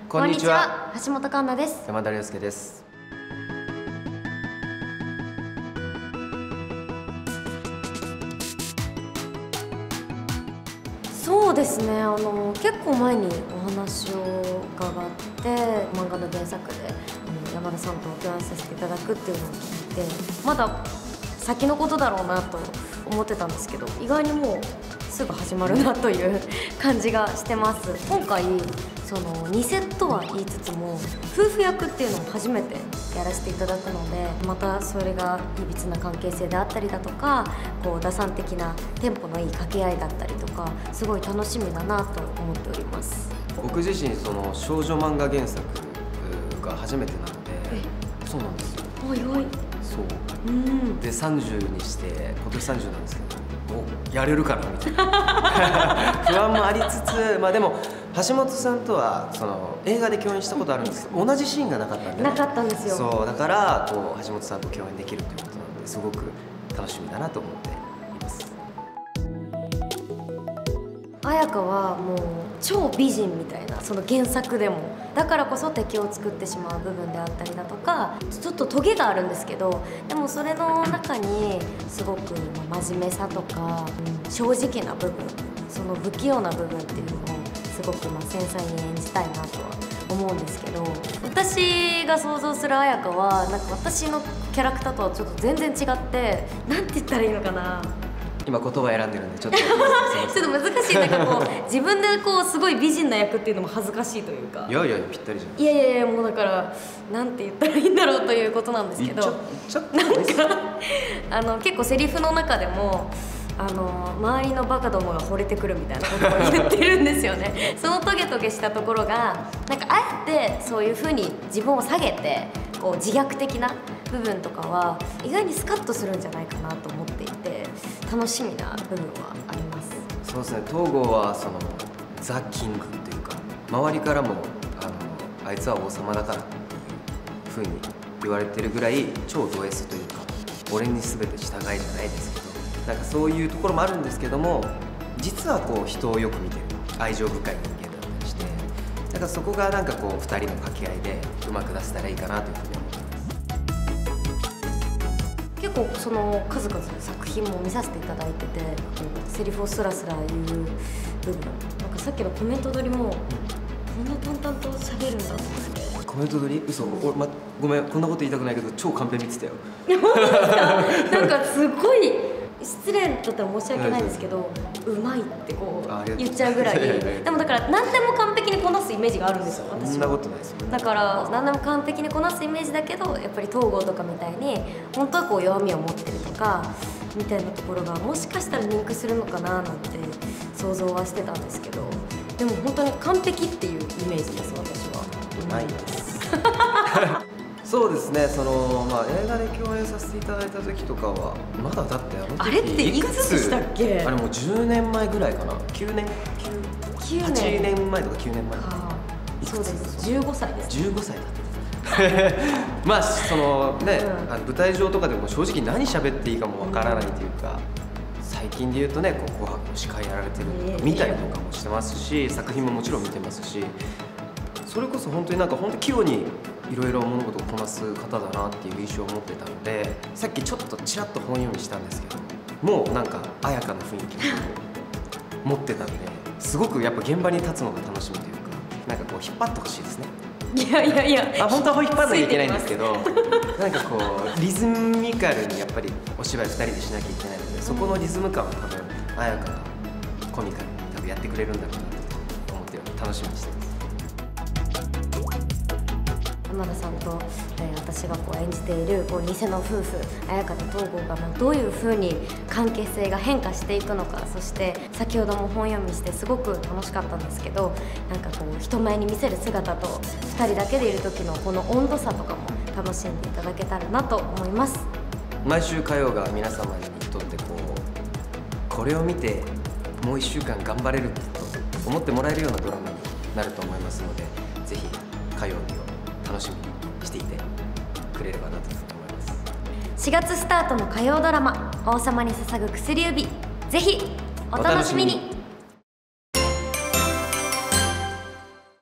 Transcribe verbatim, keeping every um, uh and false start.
こんにちは、 橋本環奈です。 山田涼介です。 そうですね、あの結構前にお話を伺って漫画の原作であの山田さんと共演させていただくっていうのを聞いて、まだ先のことだろうなと思ってたんですけど、意外にもうすぐ始まるなという感じがしてます。今回その偽とは言いつつも夫婦役っていうのを初めてやらせていただくので、またそれがいびつな関係性であったりだとか、こう打算的なテンポのいい掛け合いだったりとか、すごい楽しみだなと思っております。 僕自身その少女漫画原作が初めてなので。そうなんですよ。 おいおい。 そう、うん、でさんじゅうにして今年さんじゅうなんですけど、おやれるかなみたいな不安もありつつ、まあでも橋本さんとはその映画で共演したことあるんですけど、同じシーンがなかったんで、ね、 なかったんですよ。 そうだからこう橋本さんと共演できるということなので、すごく楽しみだなと思っています。 綾香はもう超美人みたいな、その原作でもだからこそ敵を作ってしまう部分であったりだとか、ちょっとトゲがあるんですけど、でもそれの中にすごく真面目さとか、うん、正直な部分、その不器用な部分っていうのをすごくまあ繊細に演じたいなとは思うんですけど、私が想像する綾香はなんか私のキャラクターとはちょっと全然違って、なんて言ったらいいのかな、 今言葉選んでるんでちょっとちょっと難しい。なんかこう自分でこうすごい美人な役っていうのも恥ずかしいというか、 いやいやぴったりじゃん。 いやいやいや、もうだからなんて言ったらいいんだろうということなんですけど、なんかあの結構セリフの中でもあの周りのバカどもが惚れてくるみたいなことを言ってるんですよね。そのトゲトゲしたところがなんかあえてそういう風に自分を下げてこう自虐的な部分とかは意外にスカッとするんじゃないかなと思っていて、楽しみな部分はあります。 そうですね、東郷はそのザ・キングというか、周りからもあのあいつは王様だからっていう風に言われてるぐらい超ド S というか、俺に全て従いじゃないですけど、なんかそういうところもあるんですけども、実はこう人をよく見てる愛情深い人間だったりして、だからそこがなんかこうふたりの掛け合いでうまく出せたらいいかなというふうに思ってます。 結構その数々の作品も見させていただいてて、セリフをスラスラ言う部分、なんかさっきのコメント撮りも、うん、こんな淡々と喋るんだと思って。 コメント撮り？嘘、俺、ま、ごめん、こんなこと言いたくないけど超カンペ見てたよ。 本当ですか？なんかすごい失礼だったら申し訳ないんですけど、うまいってこう言っちゃうぐらい。でもだから何でも完璧にこなすイメージがあるんですよ、私は。 そんなことないですよ。 だから何でも完璧にこなすイメージだけど、やっぱり東郷とかみたいに本当はこう弱みを持ってるとかみたいなところがもしかしたらリンクするのかななんて想像はしてたんですけど、でも本当に完璧っていうイメージです、私は。 うまいです。そうですね、そのまあ映画で共演させていただいた時とかはまだだってあの時あれっていくつでしたっけ？ あれもうじゅうねんまえぐらいかな。きゅうねん、はちねんまえとかきゅうねんまえ。 そうです、じゅうごさいです。 じゅうごさいだったまあそのね、うん、あの舞台上とかでも正直何喋っていいかもわからないというか、うん、最近で言うとね、こう紅白の司会やられてるの見たりとかもしてますし、作品ももちろん見てますし、それこそ本当になんか本当器用にいろいろ物事をこなす方だなっていう印象を持ってたので、さっきちょっとちらっと本読みしたんですけど、もうなんか綾香の雰囲気を持ってたんで、すごくやっぱ現場に立つのが楽しみというか、なんかこう引っ張ってほしいですね。 いやいやいや、 あ、本当は引っ張らなきゃいけないんですけど、なんかこうリズミカルにやっぱりお芝居ふたりでしなきゃいけないので、そこのリズム感は多分綾香がコミカルに多分やってくれるんだろうなと思って楽しみにしてます。 山田さんと、えー、私がこう演じているこう偽の夫婦綾香と東郷がまあどういうふうに関係性が変化していくのか、そして先ほども本読みしてすごく楽しかったんですけど、なんかこう人前に見せる姿とふたりだけでいる時のこの温度差とかも楽しんでいただけたらなと思います。 毎週火曜が皆様にとってこうこれを見てもういっしゅうかん頑張れると思ってもらえるようなドラマになると思いますので、ぜひ火曜日を楽しみにしていてくれればなと思います。 しがつスタートの火曜ドラマ「王様に捧ぐ薬指」、ぜひお楽しみに。